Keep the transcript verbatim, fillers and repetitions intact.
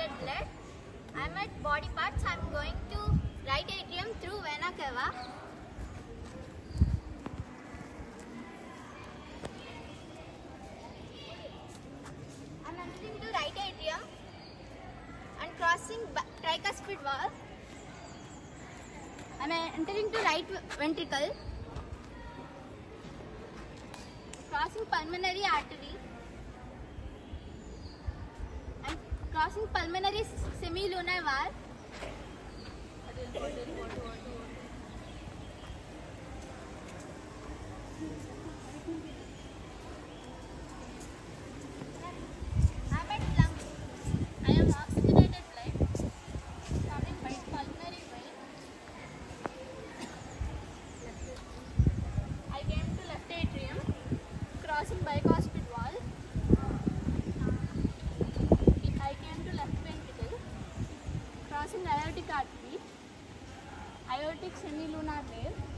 oxygenated blood. I'm at body parts. I'm going to right atrium through vena cava. I'm entering to right atrium and crossing tricuspid valve. I'm entering to right ventricle, crossing pulmonary artery and crossing pulmonary semilunar valve. I'm at lung. I am oxygenated blood coming by pulmonary vein. I came to left atrium, crossing bicuspid valve. I came to left ventricle, crossing aortic artery, aortic semilunar wave.